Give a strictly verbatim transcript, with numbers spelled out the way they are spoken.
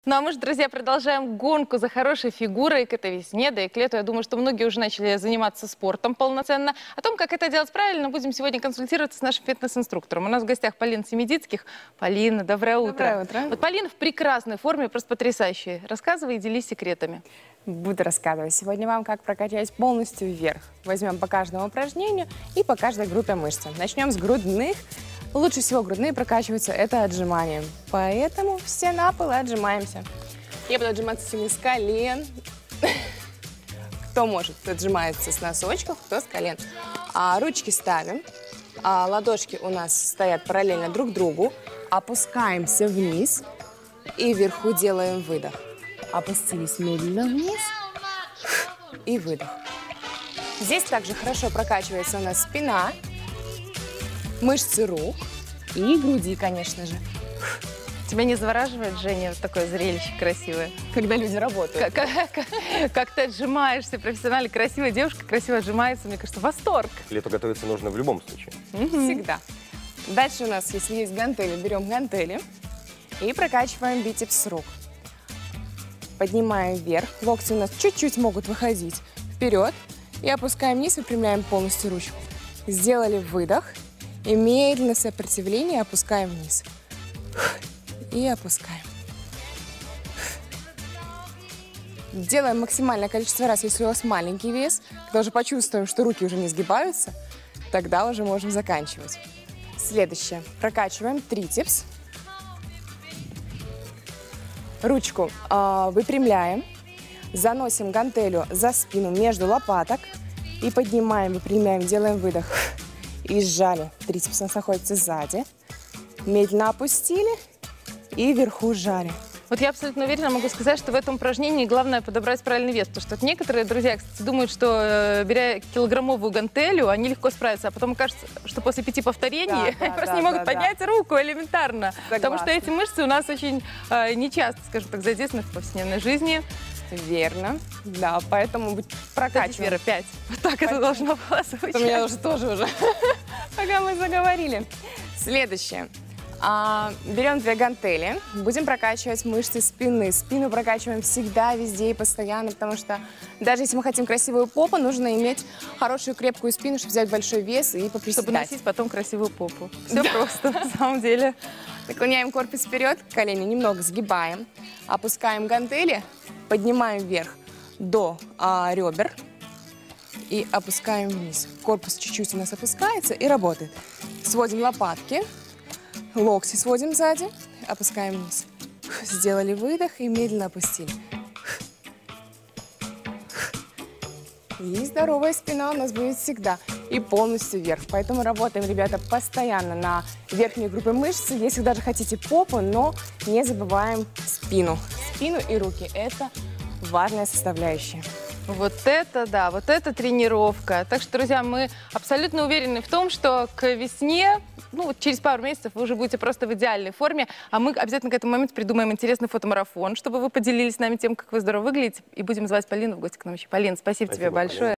Ну а мы же, друзья, продолжаем гонку за хорошей фигурой к этой весне, да и к лету. Я думаю, что многие уже начали заниматься спортом полноценно. О том, как это делать правильно, будем сегодня консультироваться с нашим фитнес-инструктором. У нас в гостях Полина Семидицких. Полина, доброе утро. Доброе утро. Вот Полина в прекрасной форме, просто потрясающая. Рассказывай и делись секретами. Буду рассказывать сегодня вам, как прокачать полностью вверх. Возьмем по каждому упражнению и по каждой группе мышц. Начнем с грудных. Лучше всего грудные прокачиваются это отжиманием. Поэтому все на пол и отжимаемся. Я буду отжиматься сегодня с колен. Кто может, отжимается с носочков, кто с колен. А ручки ставим. А ладошки у нас стоят параллельно друг другу. Опускаемся вниз. И вверху делаем выдох. Опустились медленно вниз. И выдох. Здесь также хорошо прокачивается у нас спина. Мышцы рук и груди, конечно же. Тебя не завораживает, Женя, вот такое зрелище красивое? Когда люди работают. Как, как, как ты отжимаешься профессионально, красивая девушка красиво отжимается, мне кажется, восторг. К лету готовиться нужно в любом случае. Всегда. Дальше у нас, если есть гантели, берем гантели и прокачиваем бицепс рук. Поднимаем вверх, локти у нас чуть-чуть могут выходить вперед и опускаем вниз, выпрямляем полностью ручку. Сделали выдох. И медленно сопротивление опускаем вниз. И опускаем. Делаем максимальное количество раз, если у вас маленький вес. Когда уже почувствуем, что руки уже не сгибаются, тогда уже можем заканчивать. Следующее. Прокачиваем трицепс. Ручку э, выпрямляем. Заносим гантелью за спину между лопаток. И поднимаем, выпрямляем, делаем выдох. И сжали. Трицепс у нас находится сзади. Медленно опустили и вверху сжали. Вот я абсолютно уверенно могу сказать, что в этом упражнении главное подобрать правильный вес. Потому что некоторые друзья, кстати, думают, что беря килограммовую гантелью, они легко справятся. А потом кажется, что после пяти повторений Да, да, просто да, не могут да, поднять да. руку элементарно. Согласна. Потому что эти мышцы у нас очень э, нечасто, скажем так, задействованы в повседневной жизни. Верно. Да, поэтому прокачиваем. Вера, пять. Вот так это должно было звучать. У меня уже тоже уже, пока мы заговорили. Следующее. А, берем две гантели, будем прокачивать мышцы спины. Спину прокачиваем всегда, везде и постоянно, потому что даже если мы хотим красивую попу, нужно иметь хорошую крепкую спину, чтобы взять большой вес и поприседать. Чтобы носить потом красивую попу. Все да. просто, на самом деле. Наклоняем корпус вперед, колени немного сгибаем, опускаем гантели, поднимаем вверх до а, ребер и опускаем вниз. Корпус чуть-чуть у нас опускается и работает. Сводим лопатки. Локти сводим сзади, опускаем вниз. Сделали выдох и медленно опустили. И здоровая спина у нас будет всегда. И полностью вверх. Поэтому работаем, ребята, постоянно на верхней группе мышц. Если даже хотите попу, но не забываем спину. Спину и руки – это важная составляющая. Вот это да, вот это тренировка. Так что, друзья, мы абсолютно уверены в том, что к весне, ну, вот через пару месяцев вы уже будете просто в идеальной форме, а мы обязательно к этому моменту придумаем интересный фотомарафон, чтобы вы поделились с нами тем, как вы здорово выглядите, и будем звать Полину в гости к нам еще. Полина, спасибо, спасибо тебе большое. Полина.